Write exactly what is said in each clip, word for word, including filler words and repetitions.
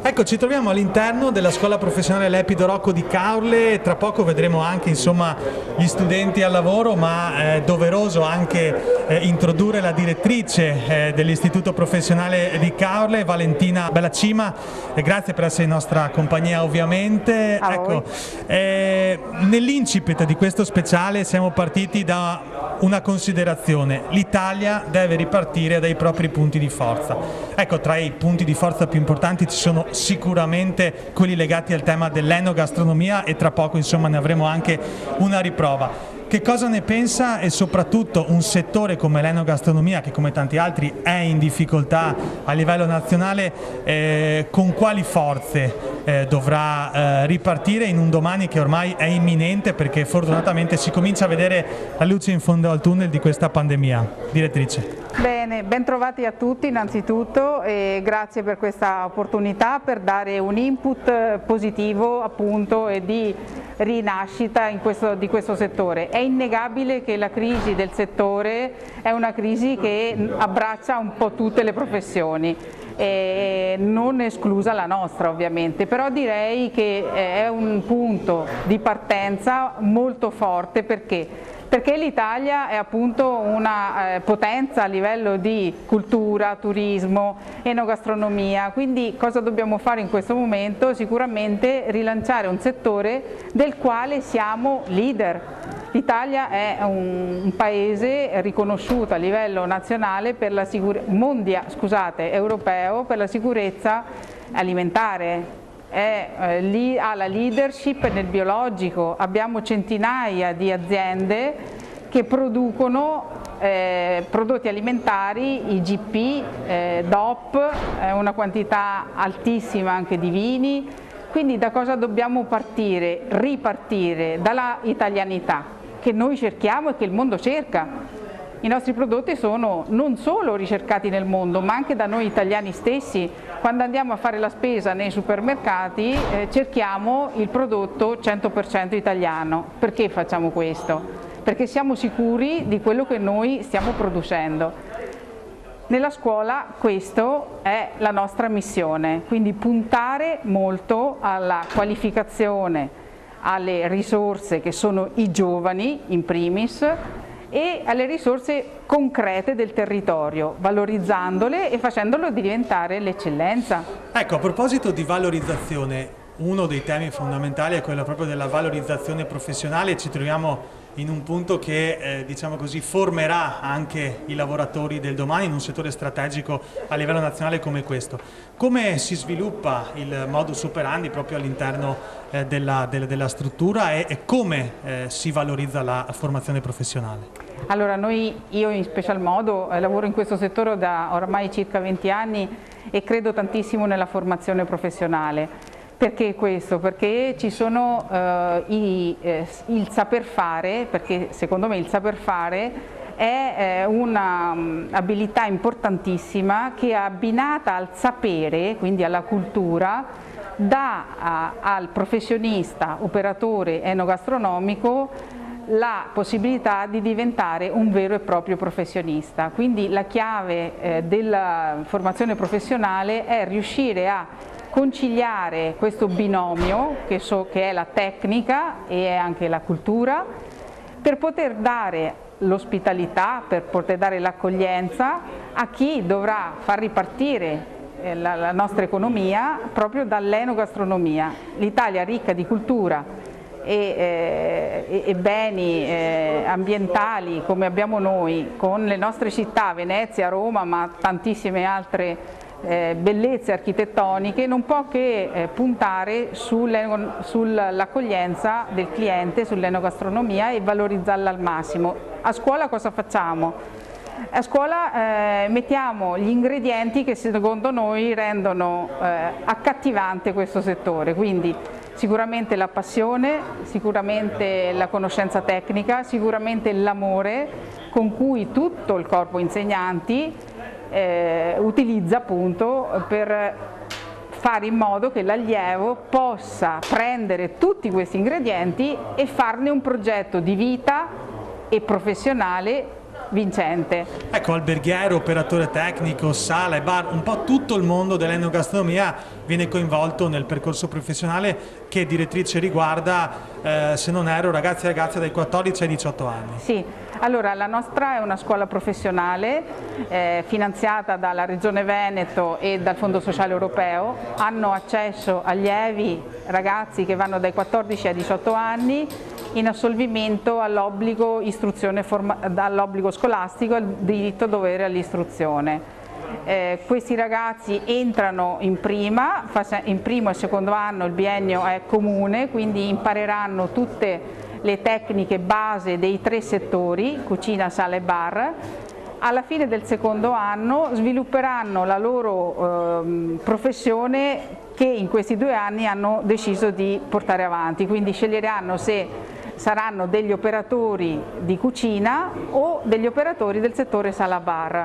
Ecco, ci troviamo all'interno della scuola professionale Lepido Rocco di Caorle. Tra poco vedremo anche insomma gli studenti al lavoro, ma è doveroso anche eh, introdurre la direttrice eh, dell'istituto professionale di Caorle, Valentina Bellacima. Eh, grazie per essere in nostra compagnia ovviamente. A ecco, eh, nell'incipit di questo speciale siamo partiti da una considerazione: l'Italia deve ripartire dai propri punti di forza. Ecco, tra i punti di forza più importanti ci sono sicuramente quelli legati al tema dell'enogastronomia e tra poco insomma ne avremo anche una riprova. Che cosa ne pensa e soprattutto un settore come l'enogastronomia, che come tanti altri è in difficoltà a livello nazionale, eh, con quali forze eh, dovrà eh, ripartire in un domani che ormai è imminente, perché fortunatamente si comincia a vedere la luce in fondo al tunnel di questa pandemia. Direttrice. Bene, ben trovati a tutti innanzitutto e grazie per questa opportunità per dare un input positivo appunto e di rinascita in questo, di questo settore. È innegabile che la crisi del settore è una crisi che abbraccia un po' tutte le professioni, e non esclusa la nostra ovviamente, però direi che è un punto di partenza molto forte. Perché? Perché l'Italia è appunto una eh, potenza a livello di cultura, turismo, enogastronomia, quindi cosa dobbiamo fare in questo momento? Sicuramente rilanciare un settore del quale siamo leader. L'Italia è un, un paese riconosciuto a livello nazionale per la sicurezza, mondia, scusate, europeo per la sicurezza alimentare. È, eh, lì, ha la leadership nel biologico, abbiamo centinaia di aziende che producono eh, prodotti alimentari, I G P, eh, D O P, eh, una quantità altissima anche di vini. Quindi da cosa dobbiamo partire? Ripartire dalla italianità che noi cerchiamo e che il mondo cerca. I nostri prodotti sono non solo ricercati nel mondo, ma anche da noi italiani stessi. Quando andiamo a fare la spesa nei supermercati eh, cerchiamo il prodotto cento per cento italiano. Perché facciamo questo? Perché siamo sicuri di quello che noi stiamo producendo. Nella scuola questa è la nostra missione, quindi puntare molto alla qualificazione, alle risorse che sono i giovani in primis, e alle risorse concrete del territorio, valorizzandole e facendolo diventare l'eccellenza. Ecco, a proposito di valorizzazione, uno dei temi fondamentali è quello proprio della valorizzazione professionale. Ci troviamo in un punto che eh, diciamo così formerà anche i lavoratori del domani in un settore strategico a livello nazionale come questo. Come si sviluppa il modus operandi proprio all'interno eh, della, della, della struttura e, e come eh, si valorizza la formazione professionale? Allora, noi, io in special modo eh, lavoro in questo settore da ormai circa venti anni e credo tantissimo nella formazione professionale. Perché questo? Perché ci sono eh, i, eh, il saper fare, perché secondo me il saper fare è eh, un'abilità importantissima che abbinata al sapere, quindi alla cultura, dà a, al professionista, operatore enogastronomico, la possibilità di diventare un vero e proprio professionista. Quindi la chiave eh, della formazione professionale è riuscire a conciliare questo binomio che, so, che è la tecnica e è anche la cultura, per poter dare l'ospitalità, per poter dare l'accoglienza a chi dovrà far ripartire eh, la, la nostra economia proprio dall'enogastronomia. L'Italia ricca di cultura e, eh, e beni eh, ambientali come abbiamo noi, con le nostre città, Venezia, Roma, ma tantissime altre Eh, bellezze architettoniche, non può che eh, puntare sull'accoglienza del cliente, sull'enogastronomia e valorizzarla al massimo. A scuola cosa facciamo? A scuola eh, mettiamo gli ingredienti che secondo noi rendono eh, accattivante questo settore, quindi sicuramente la passione, sicuramente la conoscenza tecnica, sicuramente l'amore con cui tutto il corpo insegnanti Eh, utilizza appunto per fare in modo che l'allievo possa prendere tutti questi ingredienti e farne un progetto di vita e professionale vincente. Ecco, alberghiero, operatore tecnico, sala e bar, un po' tutto il mondo dell'enogastronomia viene coinvolto nel percorso professionale che direttrice riguarda, eh, se non erro, ragazzi e ragazze dai quattordici ai diciotto anni. Sì, allora la nostra è una scuola professionale eh, finanziata dalla Regione Veneto e dal Fondo Sociale Europeo. Hanno accesso allievi ragazzi che vanno dai quattordici ai diciotto anni in assolvimento all'obbligo istruzione all'obbligo scolastico, al diritto dovere all'istruzione. Eh, questi ragazzi entrano in prima, in primo e secondo anno il biennio è comune, quindi impareranno tutte le tecniche base dei tre settori, cucina, sala e bar. Alla fine del secondo anno svilupperanno la loro eh, professione che in questi due anni hanno deciso di portare avanti, quindi sceglieranno se saranno degli operatori di cucina o degli operatori del settore sala bar.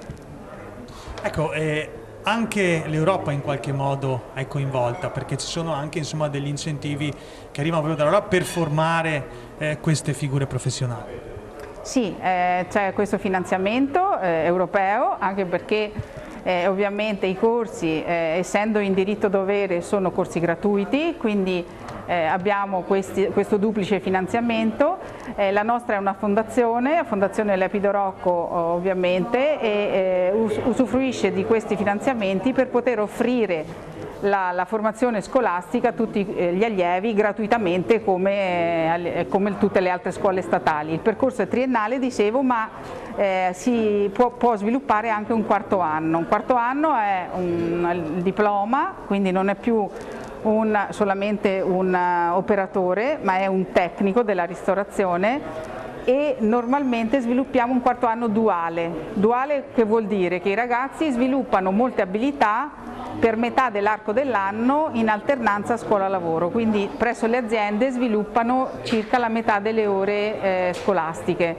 Ecco, eh, anche l'Europa in qualche modo è coinvolta, perché ci sono anche insomma, degli incentivi che arrivano proprio dall'Europa per formare eh, queste figure professionali. Sì, eh, c'è questo finanziamento eh, europeo, anche perché eh, ovviamente i corsi, eh, essendo in diritto dovere, sono corsi gratuiti, quindi eh, abbiamo questi, questo duplice finanziamento. Eh, la nostra è una fondazione, la Fondazione Lepido Rocco ovviamente, e eh, us usufruisce di questi finanziamenti per poter offrire La, la formazione scolastica a tutti gli allievi gratuitamente come, eh, come tutte le altre scuole statali. Il percorso è triennale, dicevo, ma eh, si può, può sviluppare anche un quarto anno. Un quarto anno è un il diploma, quindi non è più un, solamente un uh, operatore, ma è un tecnico della ristorazione, e normalmente sviluppiamo un quarto anno duale. Duale che vuol dire che i ragazzi sviluppano molte abilità per metà dell'arco dell'anno in alternanza scuola-lavoro, quindi presso le aziende sviluppano circa la metà delle ore eh, scolastiche.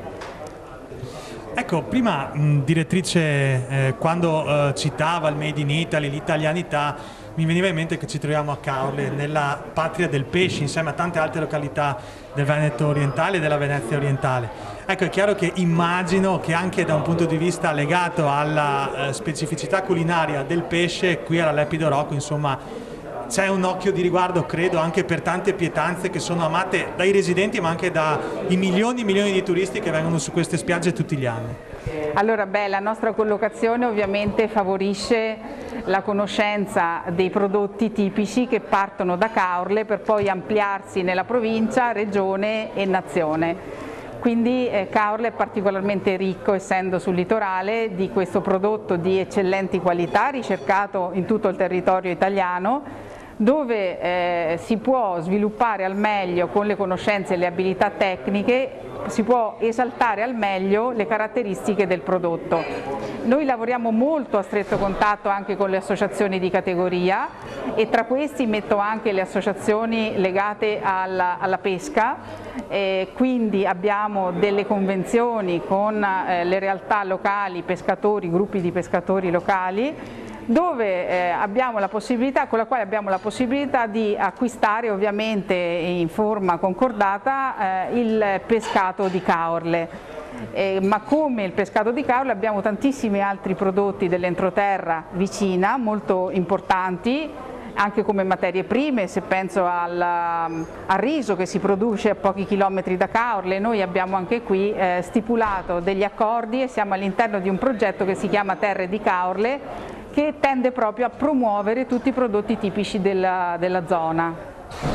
Ecco, prima mh, direttrice, eh, quando eh, citava il Made in Italy, l'italianità, mi veniva in mente che ci troviamo a Caorle, nella patria del pesce, insieme a tante altre località del Veneto orientale e della Venezia orientale. Ecco, è chiaro che immagino che anche da un punto di vista legato alla eh, specificità culinaria del pesce, qui alla Lepido Rocco, insomma, c'è un occhio di riguardo, credo, anche per tante pietanze che sono amate dai residenti, ma anche dai milioni e milioni di turisti che vengono su queste spiagge tutti gli anni. Allora, beh, la nostra collocazione ovviamente favorisce la conoscenza dei prodotti tipici che partono da Caorle per poi ampliarsi nella provincia, regione e nazione. Quindi eh, Caorle è particolarmente ricco, essendo sul litorale, di questo prodotto di eccellenti qualità, ricercato in tutto il territorio italiano, dove eh, si può sviluppare al meglio con le conoscenze e le abilità tecniche, si può esaltare al meglio le caratteristiche del prodotto. Noi lavoriamo molto a stretto contatto anche con le associazioni di categoria, e tra questi metto anche le associazioni legate alla, alla pesca, eh, quindi abbiamo delle convenzioni con eh, le realtà locali, pescatori, gruppi di pescatori locali, dove eh, abbiamo la possibilità, con la quale abbiamo la possibilità di acquistare ovviamente in forma concordata eh, il pescato di Caorle. Eh, ma come il pescato di Caorle abbiamo tantissimi altri prodotti dell'entroterra vicina, molto importanti, anche come materie prime. Se penso al, al riso che si produce a pochi chilometri da Caorle, noi abbiamo anche qui eh, stipulato degli accordi e siamo all'interno di un progetto che si chiama Terre di Caorle, che tende proprio a promuovere tutti i prodotti tipici della, della zona.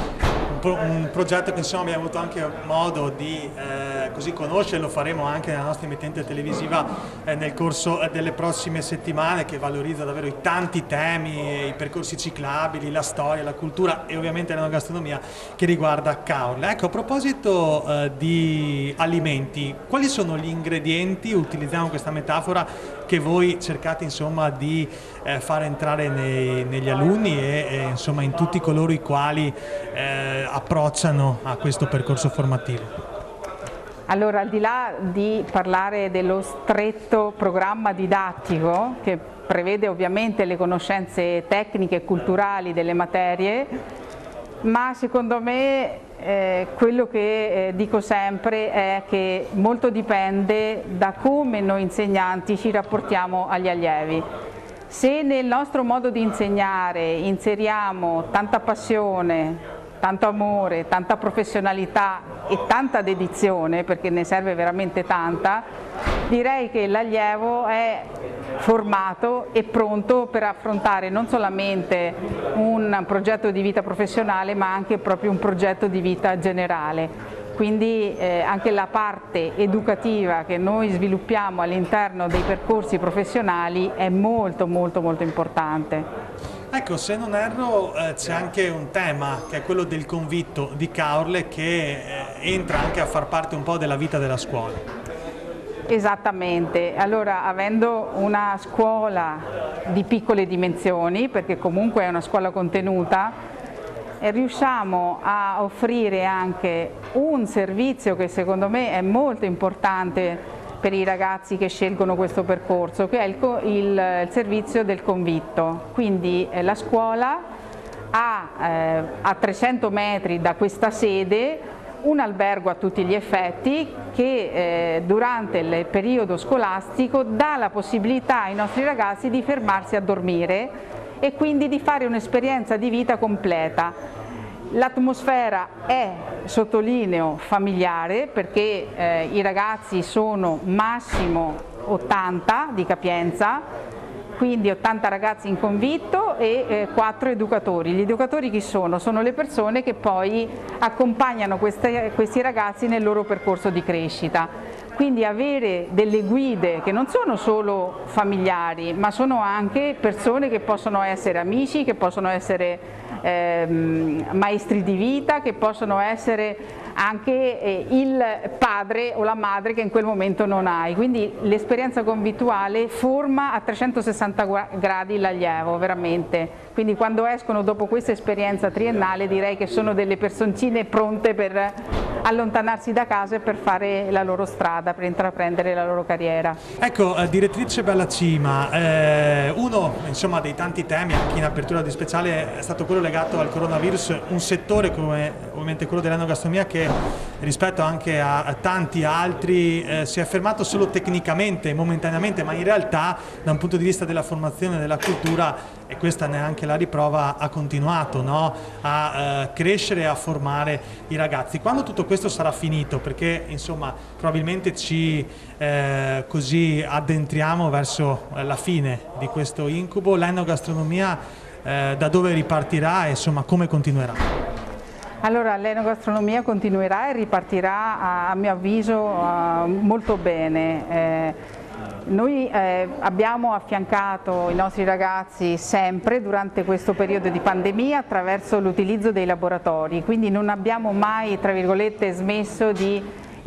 Un progetto che insomma abbiamo avuto anche modo di eh, così conoscere, lo faremo anche nella nostra emittente televisiva eh, nel corso eh, delle prossime settimane, che valorizza davvero i tanti temi, i percorsi ciclabili, la storia, la cultura e ovviamente la gastronomia che riguarda Caorle. Ecco, a proposito eh, di alimenti, quali sono gli ingredienti, utilizziamo questa metafora, che voi cercate insomma di eh, far entrare nei, negli alunni e, e insomma in tutti coloro i quali eh, approcciano a questo percorso formativo? Allora, al di là di parlare dello stretto programma didattico, che prevede ovviamente le conoscenze tecniche e culturali delle materie, ma secondo me eh, quello che eh, dico sempre è che molto dipende da come noi insegnanti ci rapportiamo agli allievi. Se nel nostro modo di insegnare inseriamo tanta passione, tanto amore, tanta professionalità e tanta dedizione, perché ne serve veramente tanta, direi che l'allievo è formato e pronto per affrontare non solamente un progetto di vita professionale, ma anche proprio un progetto di vita generale. Quindi eh, anche la parte educativa che noi sviluppiamo all'interno dei percorsi professionali è molto molto molto importante. Ecco, se non erro eh, c'è anche un tema che è quello del convitto di Caorle che eh, entra anche a far parte un po' della vita della scuola. Esattamente, allora avendo una scuola di piccole dimensioni, perché comunque è una scuola contenuta, riusciamo a offrire anche un servizio che secondo me è molto importante per i ragazzi che scelgono questo percorso, che è il, il, il servizio del convitto. Quindi eh, la scuola ha eh, a trecento metri da questa sede un albergo a tutti gli effetti che eh, durante il periodo scolastico dà la possibilità ai nostri ragazzi di fermarsi a dormire e quindi di fare un'esperienza di vita completa. L'atmosfera è, sottolineo, familiare, perché eh, i ragazzi sono massimo ottanta di capienza, quindi ottanta ragazzi in convitto e eh, quattro educatori. Gli educatori chi sono? Sono le persone che poi accompagnano queste, questi ragazzi nel loro percorso di crescita. Quindi avere delle guide che non sono solo familiari, ma sono anche persone che possono essere amici, che possono essere ehm, maestri di vita, che possono essere anche eh, il padre o la madre che in quel momento non hai. Quindi l'esperienza convittuale forma a trecentosessanta gradi l'allievo, veramente. Quindi quando escono dopo questa esperienza triennale direi che sono delle personcine pronte per allontanarsi da casa e per fare la loro strada, per intraprendere la loro carriera. Ecco, eh, direttrice Bellacima, eh, uno insomma, dei tanti temi anche in apertura di speciale è stato quello legato al coronavirus, un settore come ovviamente quello dell'enogastronomia che rispetto anche a, a tanti altri eh, si è fermato solo tecnicamente, momentaneamente, ma in realtà da un punto di vista della formazione e della cultura, e questa neanche la riprova, ha continuato, no? a eh, crescere e a formare i ragazzi. Quando tutto questo sarà finito, perché insomma probabilmente ci eh, così addentriamo verso la fine di questo incubo, l'enogastronomia eh, da dove ripartirà e insomma come continuerà? Allora l'enogastronomia continuerà e ripartirà a, a mio avviso uh, molto bene. Eh, Noi eh, abbiamo affiancato i nostri ragazzi sempre durante questo periodo di pandemia attraverso l'utilizzo dei laboratori, quindi non abbiamo mai, tra virgolette, smesso di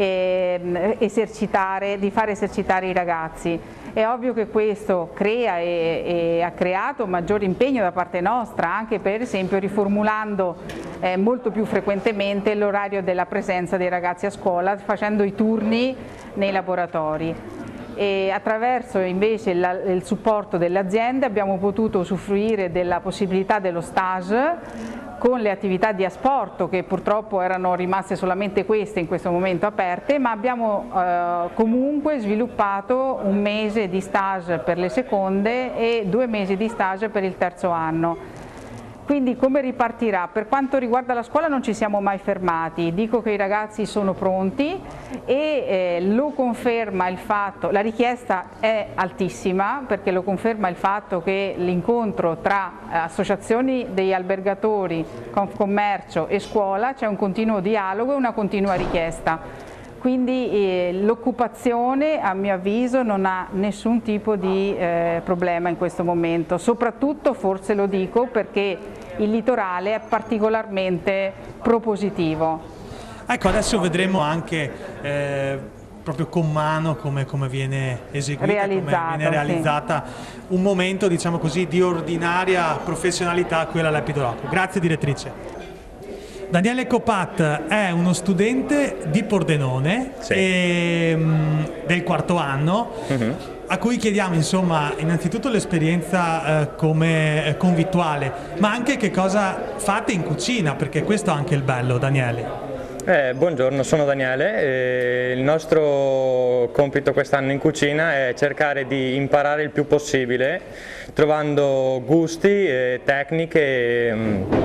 eh, esercitare, di far esercitare i ragazzi. È ovvio che questo crea e, e ha creato maggiore impegno da parte nostra, anche per esempio riformulando eh, molto più frequentemente l'orario della presenza dei ragazzi a scuola, facendo i turni nei laboratori. E attraverso invece la, il supporto delle aziende abbiamo potuto usufruire della possibilità dello stage con le attività di asporto che purtroppo erano rimaste solamente queste in questo momento aperte, ma abbiamo eh, comunque sviluppato un mese di stage per le seconde e due mesi di stage per il terzo anno. Quindi come ripartirà? Per quanto riguarda la scuola non ci siamo mai fermati, dico che i ragazzi sono pronti e eh, lo conferma il fatto, la richiesta è altissima perché lo conferma il fatto che l'incontro tra associazioni degli albergatori, Confcommercio e scuola c'è un continuo dialogo e una continua richiesta. Quindi eh, l'occupazione a mio avviso non ha nessun tipo di eh, problema in questo momento, soprattutto forse lo dico perché il litorale è particolarmente propositivo. Ecco, adesso vedremo anche eh, proprio con mano come, come viene eseguita, realizzata, come viene realizzata sì. Un momento diciamo così di ordinaria professionalità qui all'Leppido Rocco. Grazie direttrice. Daniele Copat è uno studente di Pordenone sì. e, del quarto anno. Uh-huh. a cui chiediamo insomma innanzitutto l'esperienza eh, come eh, convittuale, ma anche che cosa fate in cucina, perché questo è anche il bello, Daniele. Eh, buongiorno, sono Daniele e il nostro compito quest'anno in cucina è cercare di imparare il più possibile, trovando gusti e tecniche, e,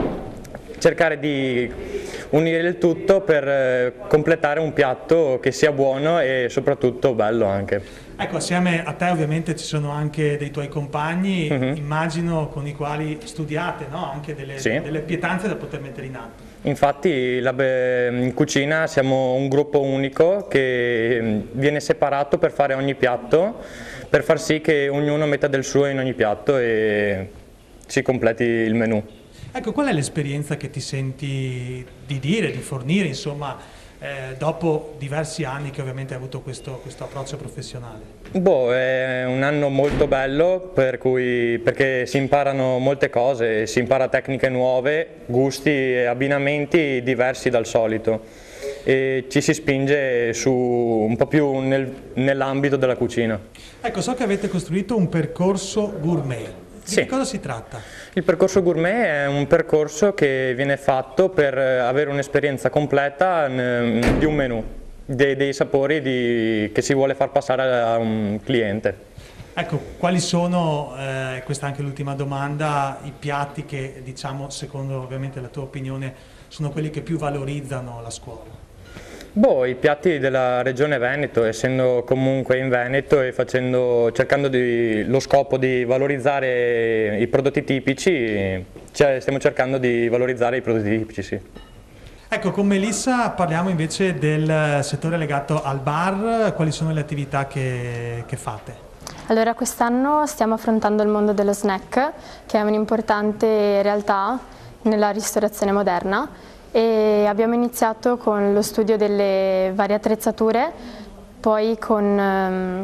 cercare di unire il tutto per completare un piatto che sia buono e soprattutto bello anche. Ecco, assieme a te ovviamente ci sono anche dei tuoi compagni, uh-huh. immagino con i quali studiate, no? Anche delle, sì. delle pietanze da poter mettere in atto. Infatti la, in cucina siamo un gruppo unico che viene separato per fare ogni piatto, per far sì che ognuno metta del suo in ogni piatto e si completi il menù. Ecco, qual è l'esperienza che ti senti di dire, di fornire, insomma, eh, dopo diversi anni che ovviamente hai avuto questo, questo approccio professionale? Boh, è un anno molto bello per cui, perché si imparano molte cose, si impara tecniche nuove, gusti e abbinamenti diversi dal solito e ci si spinge su un po' più nel, nell'ambito della cucina. Ecco, so che avete costruito un percorso gourmet. Di sì. che cosa si tratta? Il percorso gourmet è un percorso che viene fatto per avere un'esperienza completa di un menù, dei, dei sapori di, che si vuole far passare a un cliente. Ecco, quali sono, eh, questa è anche l'ultima domanda, i piatti che, diciamo, secondo ovviamente la tua opinione, sono quelli che più valorizzano la scuola? Boh, i piatti della regione Veneto, essendo comunque in Veneto e facendo, cercando di, lo scopo di valorizzare i prodotti tipici, cioè stiamo cercando di valorizzare i prodotti tipici, sì. Ecco, con Melissa parliamo invece del settore legato al bar, quali sono le attività che, che fate? Allora, quest'anno stiamo affrontando il mondo dello snack, che è un'importante realtà nella ristorazione moderna. E abbiamo iniziato con lo studio delle varie attrezzature, poi con um,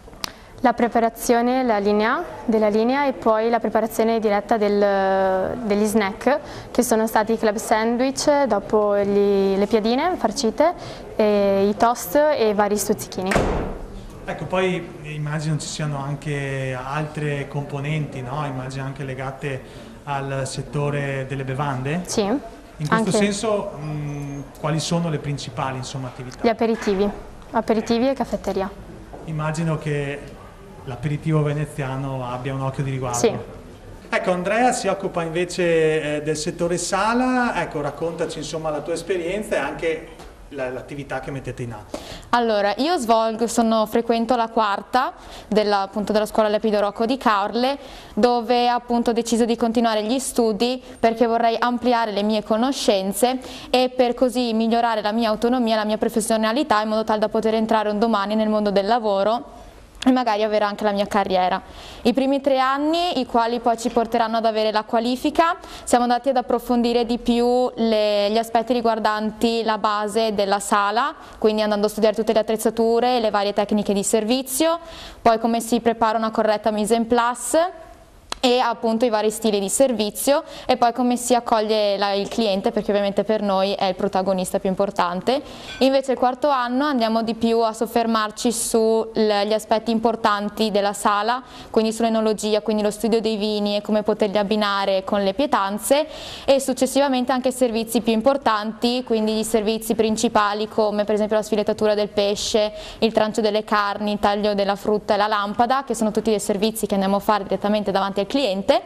la preparazione la linea, della linea e poi la preparazione diretta del, degli snack, che sono stati i club sandwich, dopo gli, le piadine farcite, e i toast e vari stuzzichini. Ecco, poi immagino ci siano anche altre componenti, no? Immagino anche legate al settore delle bevande? Sì. In questo Anche senso, mh, quali sono le principali insomma, attività? Gli aperitivi, aperitivi e caffetteria. Immagino che l'aperitivo veneziano abbia un occhio di riguardo. Sì. Ecco, Andrea si occupa invece eh, del settore sala, ecco, raccontaci insomma la tua esperienza e anche l'attività che mettete in atto. Allora, io svolgo, sono, frequento la quarta della, appunto, della scuola Lepido Rocco di Caorle, dove appunto ho deciso di continuare gli studi perché vorrei ampliare le mie conoscenze e per così migliorare la mia autonomia, la mia professionalità in modo tale da poter entrare un domani nel mondo del lavoro e magari avere anche la mia carriera. I primi tre anni, i quali poi ci porteranno ad avere la qualifica, siamo andati ad approfondire di più le, gli aspetti riguardanti la base della sala, quindi andando a studiare tutte le attrezzature e le varie tecniche di servizio, poi come si prepara una corretta mise en place e appunto i vari stili di servizio e poi come si accoglie la, il cliente, perché ovviamente per noi è il protagonista più importante. Invece il quarto anno andiamo di più a soffermarci sugli aspetti importanti della sala, quindi sull'enologia, quindi lo studio dei vini e come poterli abbinare con le pietanze e successivamente anche servizi più importanti, quindi i servizi principali come per esempio la sfilettatura del pesce, il trancio delle carni, il taglio della frutta e la lampada, che sono tutti dei servizi che andiamo a fare direttamente davanti al cliente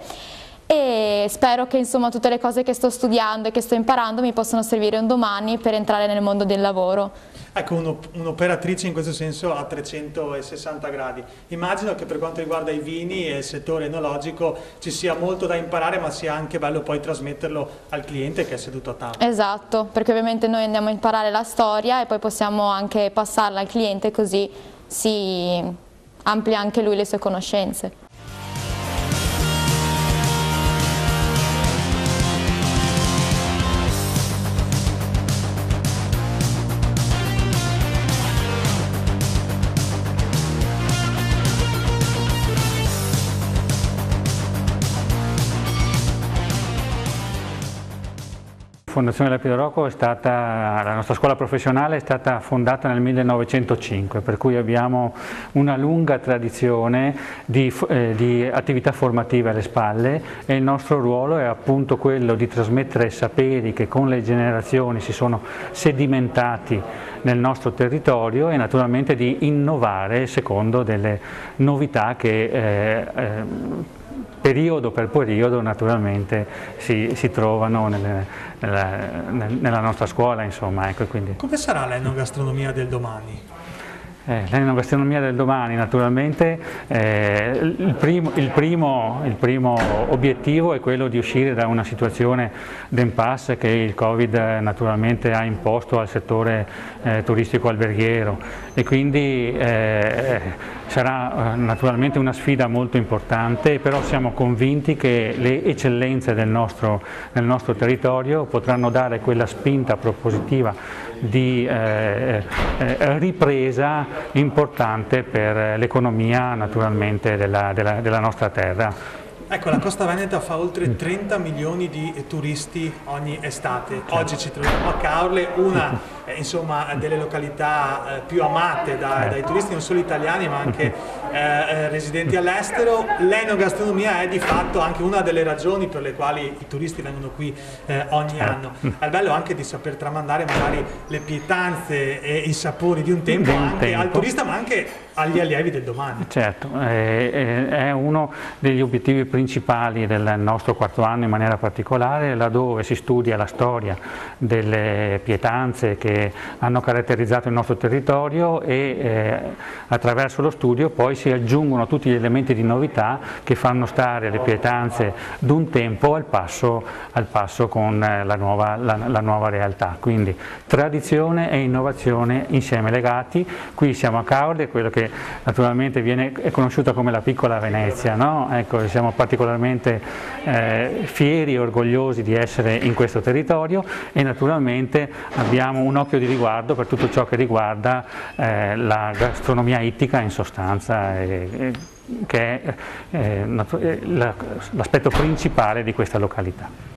e spero che insomma tutte le cose che sto studiando e che sto imparando mi possano servire un domani per entrare nel mondo del lavoro. Ecco, un'operatrice in questo senso a trecentosessanta gradi. Immagino che per quanto riguarda i vini e il settore enologico ci sia molto da imparare, ma sia anche bello poi trasmetterlo al cliente che è seduto a tavola. Esatto, perché ovviamente noi andiamo a imparare la storia e poi possiamo anche passarla al cliente, così si amplia anche lui le sue conoscenze. Fondazione Lepido Rocco è stata, la nostra scuola professionale è stata fondata nel millenovecentocinque, per cui abbiamo una lunga tradizione di, eh, di attività formative alle spalle, e il nostro ruolo è appunto quello di trasmettere saperi che con le generazioni si sono sedimentati nel nostro territorio, e naturalmente di innovare secondo delle novità che eh, eh, periodo per periodo naturalmente si, si trovano nelle, nella, nella nostra scuola, insomma, ecco, quindi. Come sarà l'enogastronomia del domani? Eh, l'enogastronomia del domani naturalmente, eh, il, primo, il, primo, il primo obiettivo è quello di uscire da una situazione d'impasse che il Covid naturalmente ha imposto al settore eh, turistico alberghiero, e quindi eh, sarà eh, naturalmente una sfida molto importante, però siamo convinti che le eccellenze del nostro, del nostro territorio potranno dare quella spinta propositiva di eh, eh, ripresa importante per l'economia naturalmente della, della, della nostra terra. Ecco, la Costa Veneta fa oltre trenta milioni di turisti ogni estate. Oggi ci troviamo a Caorle, una eh, insomma, delle località eh, più amate da, dai turisti, non solo italiani ma anche eh, residenti all'estero. L'enogastronomia è di fatto anche una delle ragioni per le quali i turisti vengono qui eh, ogni anno. È bello anche di saper tramandare magari le pietanze e i sapori di un tempo un anche tempo. al turista, ma anche agli allievi del domani. Certo, è, è uno degli obiettivi principali del nostro quarto anno in maniera particolare, laddove si studia la storia delle pietanze che hanno caratterizzato il nostro territorio, e eh, attraverso lo studio poi si aggiungono tutti gli elementi di novità che fanno stare le pietanze d'un tempo al passo, al passo con la nuova, la, la nuova realtà. Quindi tradizione e innovazione insieme legati. Qui siamo a Caorle, quello che naturalmente viene, è conosciuta come la piccola Venezia, no? Ecco, siamo particolarmente eh, fieri e orgogliosi di essere in questo territorio, e naturalmente abbiamo un occhio di riguardo per tutto ciò che riguarda eh, la gastronomia ittica in sostanza, eh, eh, che è eh, l'aspetto principale di questa località.